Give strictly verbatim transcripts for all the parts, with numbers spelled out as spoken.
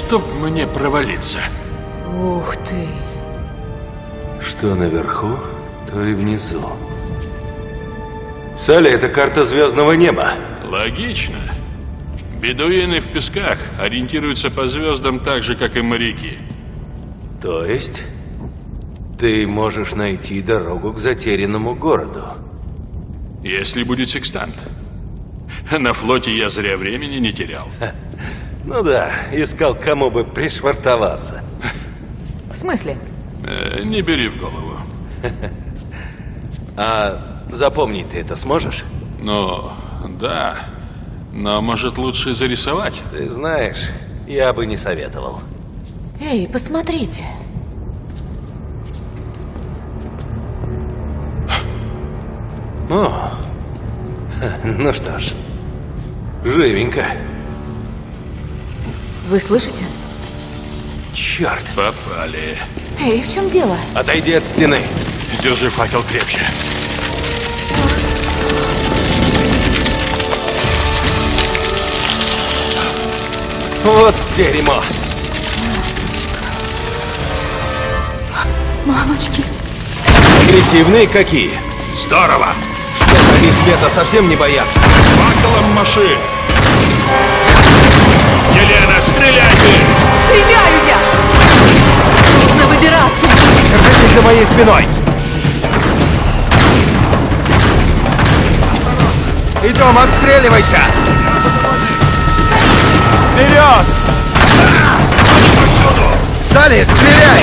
чтоб мне провалиться. Ух ты. Что наверху, то и внизу. Салли, это карта звездного неба. Логично. Бедуины в песках ориентируются по звездам так же, как и моряки. То есть ты можешь найти дорогу к затерянному городу? Если будет секстант. На флоте я зря времени не терял. Ну да, искал, кому бы пришвартоваться. В смысле? Э, не бери в голову. А запомнить ты это сможешь? Ну, да. Но может лучше зарисовать? Ты знаешь, я бы не советовал. Эй, посмотрите. О, ну что ж, живенько. Вы слышите? Черт. Попали. Эй, в чем дело? Отойди от стены. Держи факел крепче. Вот дерьмо. Мамочки. Агрессивные какие? Здорово. Что, они света совсем не боятся? Факелом маши. Елена, стреляйте! Стреляю я! Нужно выбираться. Держитесь за моей спиной. Идем, отстреливайся! Вперед! Повсюду! Салли, стреляй!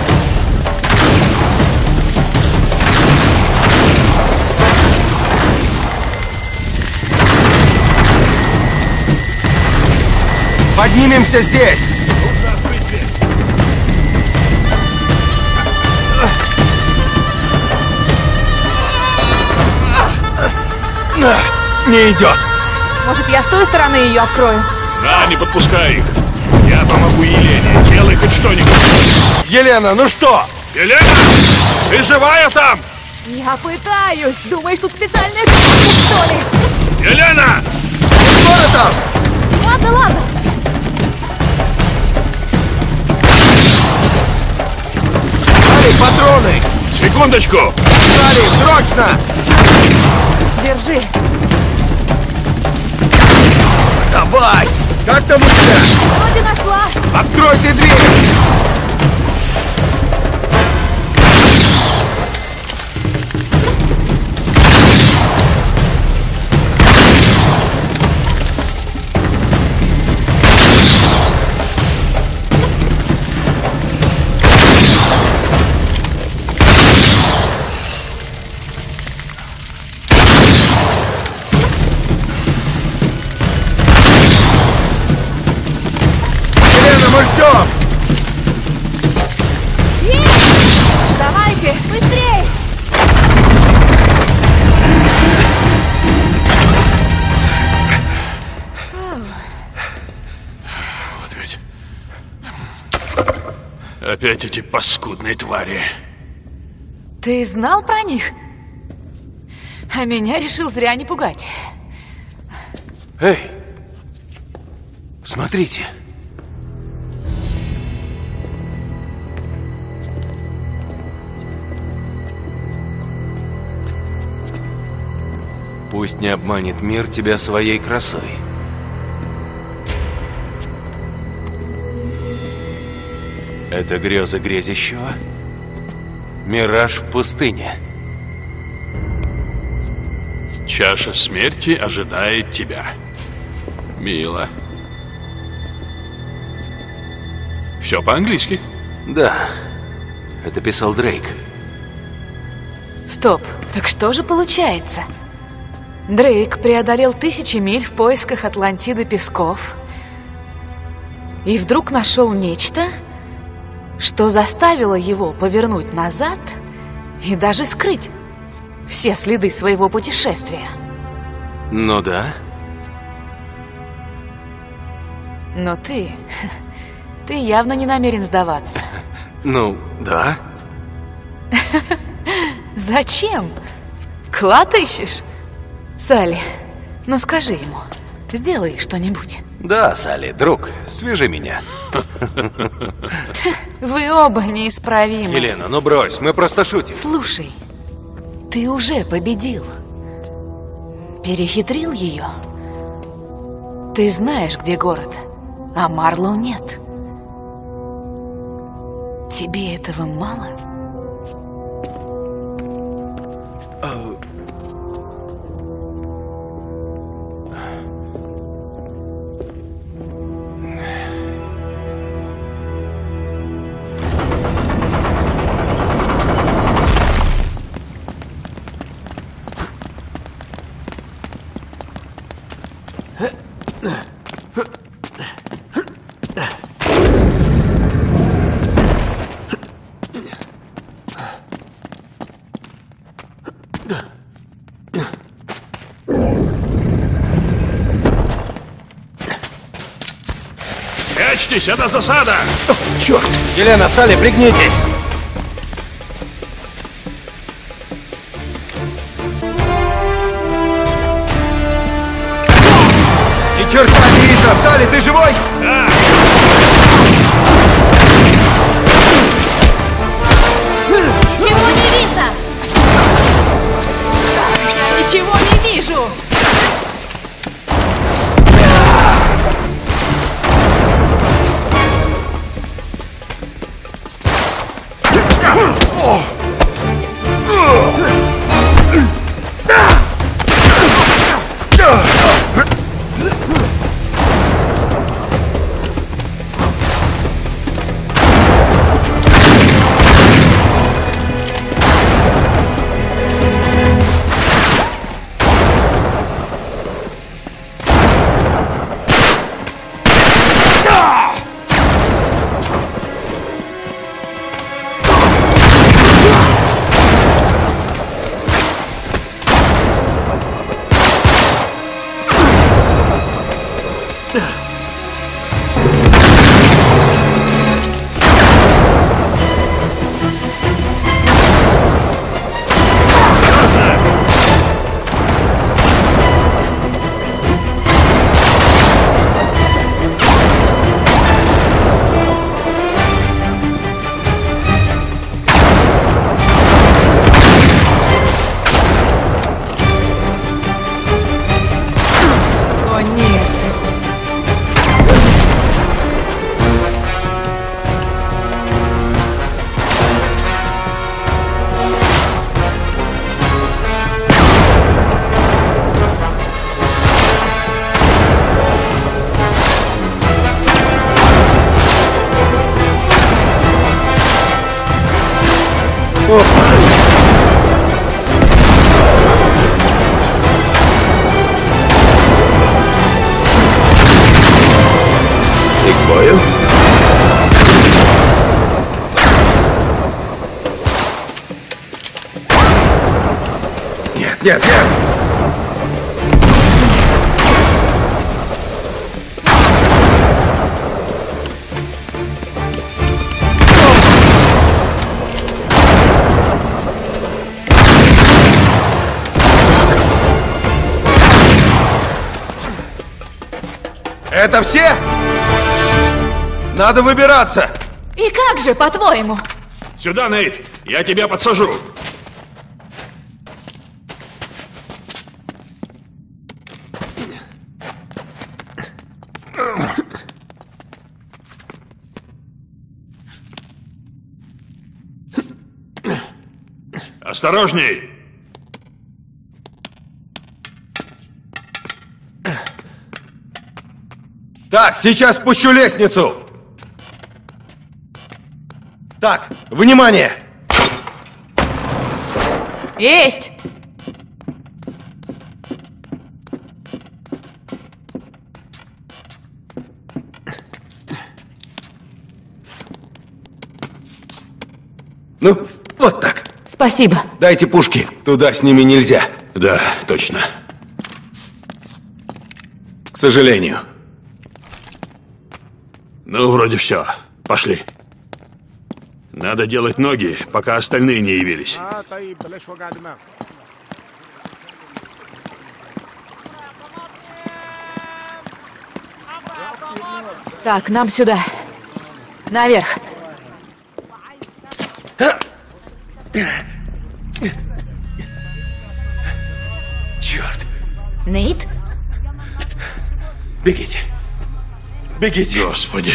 Поднимемся здесь! Не идет! Может, я с той стороны ее открою? Да, не подпускай их. Я помогу Елене. Делай хоть что-нибудь. Елена, ну что? Елена! Ты живая там? Я пытаюсь. Думаешь, тут специальная штука, что ли? Елена! Скоро там? Ладно, ладно. Салли, патроны! Секундочку! Салли, срочно! Держи. Давай! Как там у тебя? Вроде нашла. Открой ты дверь! Мы ждем! Давайте, быстрей! Вот ведь. Опять эти паскудные твари. Ты знал про них? А меня решил зря не пугать. Эй! Смотрите! Пусть не обманет мир тебя своей красой. Это грезы грезящего. Мираж в пустыне. Чаша смерти ожидает тебя. Мило. Все по-английски. Да, это писал Дрейк. Стоп, так что же получается? Дрейк преодолел тысячи миль в поисках Атлантиды песков и вдруг нашел нечто, что заставило его повернуть назад и даже скрыть все следы своего путешествия. Ну да. Но ты... ты явно не намерен сдаваться. Ну, да. Зачем? Клад ищешь? Салли, ну скажи ему, сделай что-нибудь. Да, Салли, друг, свяжи меня. Вы оба неисправимы. Елена, ну брось, мы просто шутим. Слушай, ты уже победил. Перехитрил ее. Ты знаешь, где город, а Марлоу нет. Тебе этого мало? Прячьтесь, это засада! Черт! Елена, Салли, пригнитесь! Ни черта не видно! Салли, ты живой? Да! Ничего не видно! Ничего не вижу! Ты к бою? Нет, нет, нет! Это все? Надо выбираться! И как же, по-твоему? Сюда, Нейт! Я тебя подсажу! Осторожней! Так, сейчас спущу лестницу! Так, внимание! Есть! Ну, вот так. Спасибо. Дайте пушки. Туда с ними нельзя. Да, точно. К сожалению. Ну, вроде все. Пошли. Надо делать ноги, пока остальные не явились. Так, нам сюда. Наверх. Черт. Нейт? Бегите. Бегите. Господи.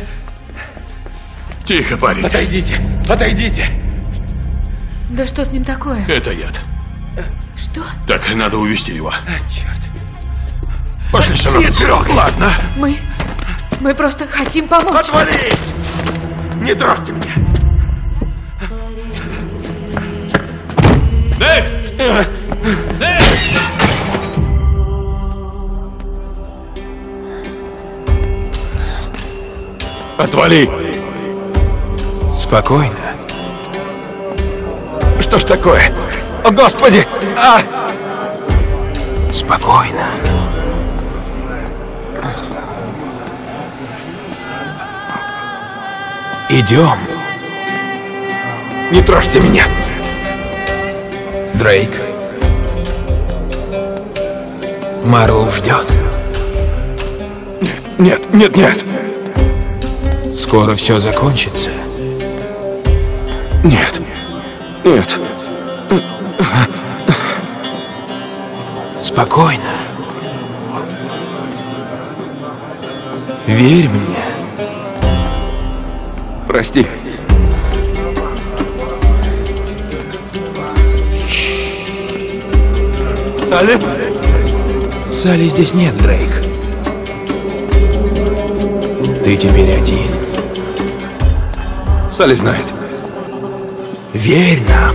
Тихо, парень. Отойдите. Отойдите. Да что с ним такое? Это яд. Что? Так, надо увести его. А, черт. Пошли, сынок. Не трогай. Ладно. Мы... Мы просто хотим помочь. Отвали! Не трожьте меня. Нейт! Нейт! Отвали. Спокойно. Что ж такое? О, Господи! А! Спокойно. Идем. Не трожьте меня. Дрейк. Марлоу ждет. Нет, нет, нет. Скоро все закончится. Нет. Нет. Спокойно. Верь мне. Прости. Салли? Салли здесь нет, Дрейк. Ты теперь один. Салли знает. Верь нам.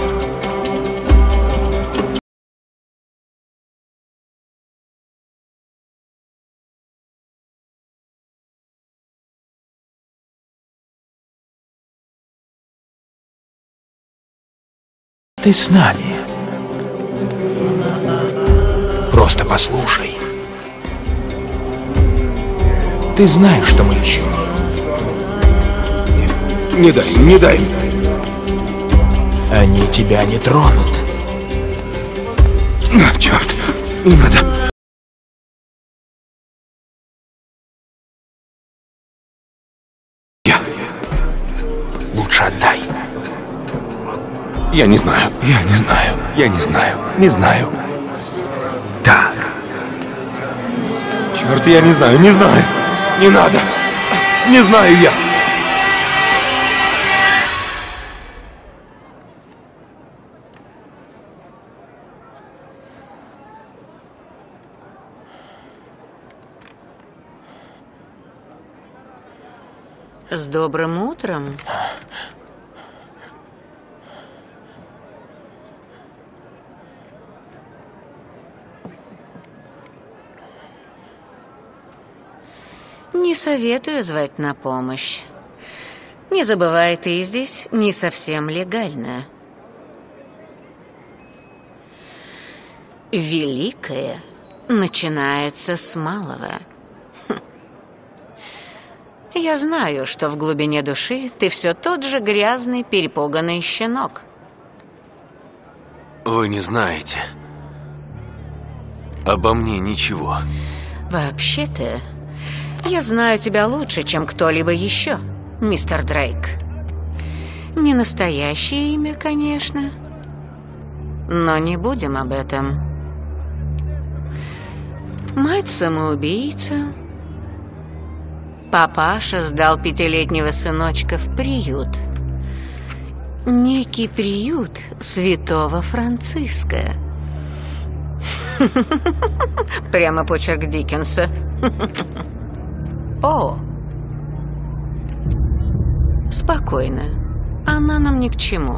Ты с нами. Просто послушай. Ты знаешь, что мы ищем. Не дай, не дай. Они тебя не тронут. А, черт, не надо. Я... Лучше отдай. Я не знаю, я не знаю, я не знаю, не знаю. Так. Черт, я не знаю, не знаю. Не надо. Не знаю я. С добрым утром. Не советую звать на помощь. Не забывай, ты здесь не совсем легально. Великое начинается с малого. Хм. Я знаю, что в глубине души ты все тот же грязный, перепуганный щенок. Вы не знаете обо мне ничего. Вообще-то, я знаю тебя лучше, чем кто-либо еще, мистер Дрейк. Не настоящее имя, конечно, но не будем об этом. Мать самоубийца. Папаша сдал пятилетнего сыночка в приют. Некий приют святого Франциска. Прямо почерк Диккенса. О! Спокойно. Она нам ни к чему.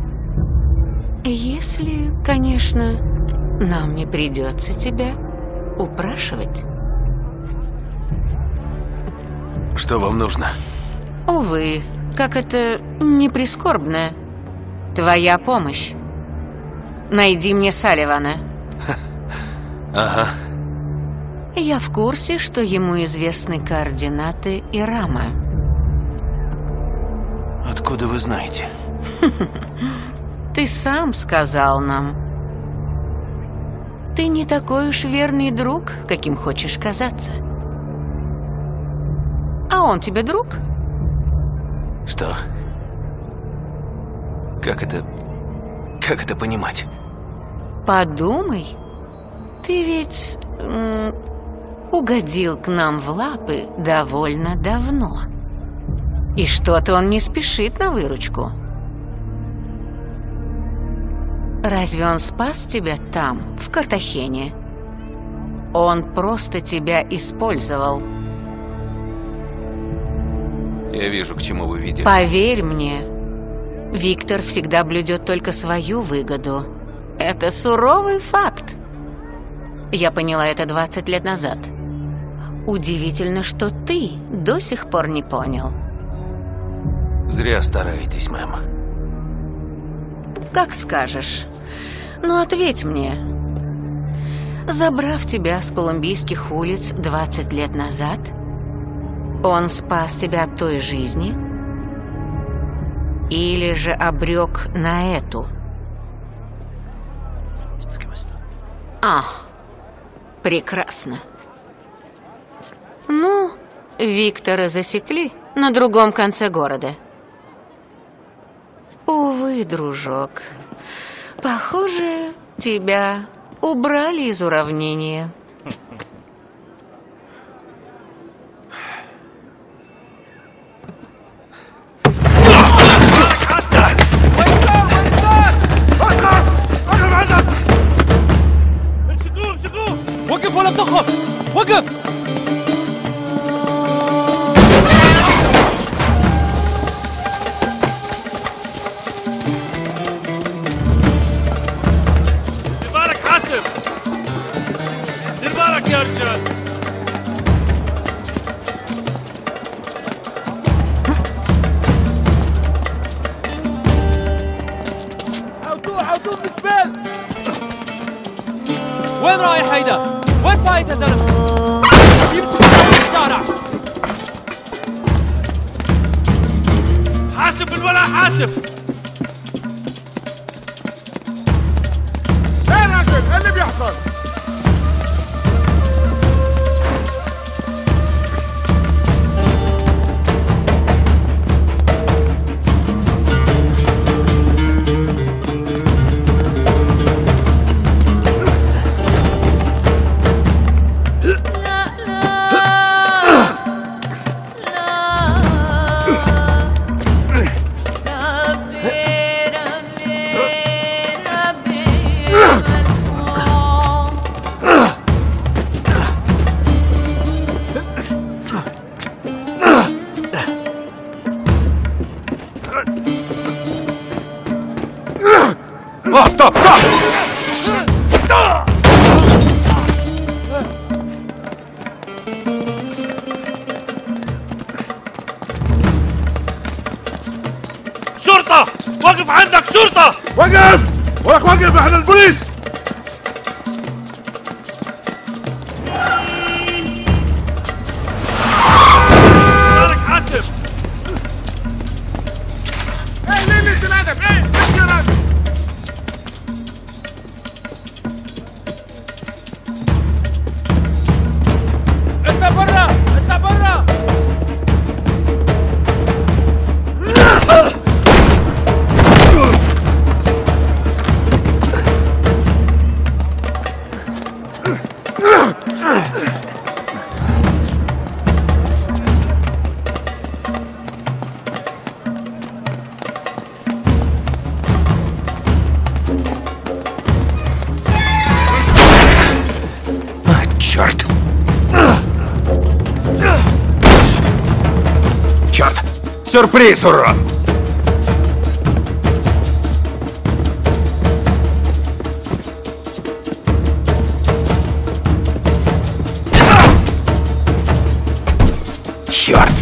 Если, конечно, нам не придется тебя упрашивать. Что вам нужно? Увы, как это не прискорбно. Твоя помощь. Найди мне Салливана. Ага. Я в курсе, что ему известны координаты Ирама. Откуда вы знаете? Ты сам сказал нам. Ты не такой уж верный друг, каким хочешь казаться. А он тебе друг? Что? Как это... Как это понимать? Подумай. Ты ведь... м, угодил к нам в лапы довольно давно. И что-то он не спешит на выручку. Разве он спас тебя там, в Картахене? Он просто тебя использовал. Я вижу, к чему вы ведете. Поверь мне, Виктор всегда блюдет только свою выгоду. Это суровый факт. Я поняла это двадцать лет назад. Удивительно, что ты до сих пор не понял. Зря стараетесь, мэм. Как скажешь. Но ответь мне. Забрав тебя с колумбийских улиц двадцать лет назад, он спас тебя от той жизни? Или же обрек на эту? А, прекрасно. Ну, Виктора засекли на другом конце города. Увы, дружок, похоже, тебя убрали из уравнения. وقف ولا تخف وقف دير بالك حاسب دير بالك يا رجال حوطوه حوطوه بالجبال وين رايح هيدا؟ وين فايت يا زلمه؟ يمشي في الشارع حاسب بالولا حاسب ايه يا راجل ايه اللي بيحصل؟ Стоп! Стоп! شرطة! وقف عندك شرطة! وقف! ولك وقف احنا البوليس! مالك حاسب! ايه ليه ليه تنادف؟ ايه؟ ايش ينادف؟ اطلع برا! اطلع برا! Черт! Черт! Сюрприз, урод! Черт!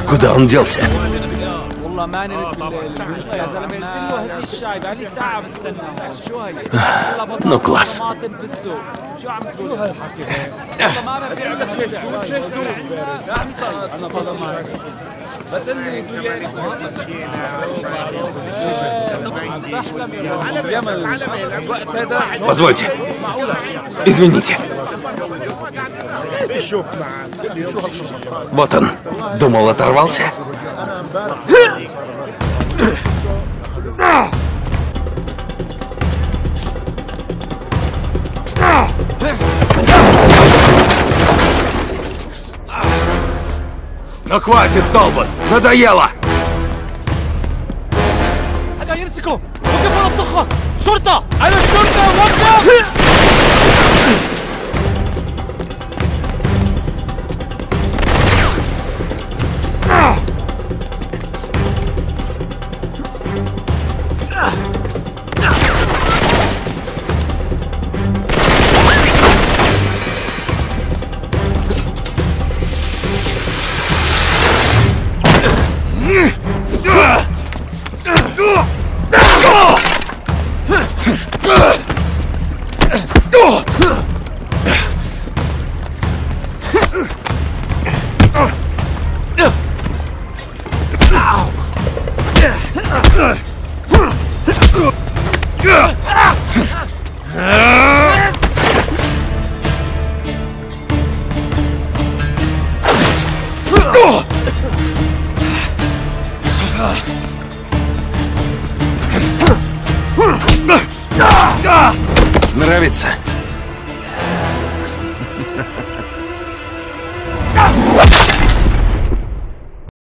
Куда он делся? والله ما نمت بالبنت يا زلمه قلت له هات لي الشاي بقالي ساعه بستنى شو هي Ну, класс. طماطم في السوق شو عم تقول هالحكي والله ما ببيع لك شيء شيء انا فضل معك بس اللي Позвольте. Извините. Вот он. Думал, оторвался? Ну хватит, Толбот! Надоело! هذا يمسكوا وقف ورا الطخه شرطه انا الشرطه وقف Нравится?